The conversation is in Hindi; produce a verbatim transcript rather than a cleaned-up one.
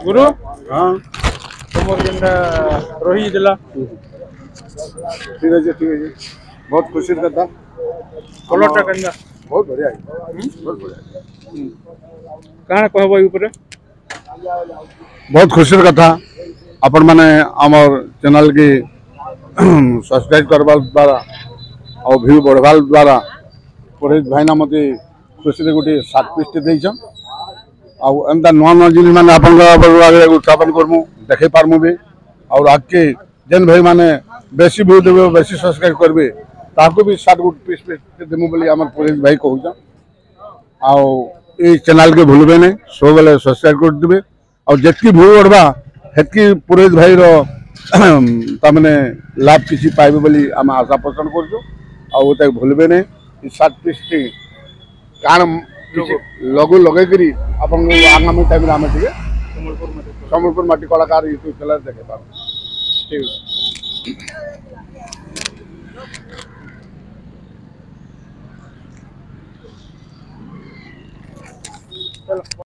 गुरु हाँ तुम जेनटा रही दिला ठीक है ठीक है बहुत खुशी कथा कलरटा केनता बहुत बढ़िया बहुत बढ़िया काना कहबो ई ऊपर बहुत खुशी कथा आपण माने आमर चैनल की सब्सक्राइब करवा द्वारा और व्यू बढ़वा द्वारा पुरोहित भाईना मत खुशी गोटे सात पीस देछन आमता नुआ नुआ जिन मैंने आगे उत्थापन करमु देखे पारमु भी और आगे जेन भाई माने बेसी व्यू देवे बेसी सब्सक्राइब करबे ताको भी सात गुट पीस पीस देमु बोली आमर पुरोहित भाई कहउछन आउ ए चैनल के भूलबे नहीं सब बेले सब्सक्राइब कर देबे और जेतकी व्यू बढ़वा हेतकी पुरोहित भाई रो तमने लाभ किसी पाइबे बोली आम आशा पोषण करछु और ताके भूलबे नहीं सात पीस टी कान लगू लगे करी अपन आगामी टाइम रे आमे ठीक संबलपुर माटी कलाकार यूट्यूब चैनल देखे पार ठीक चलो।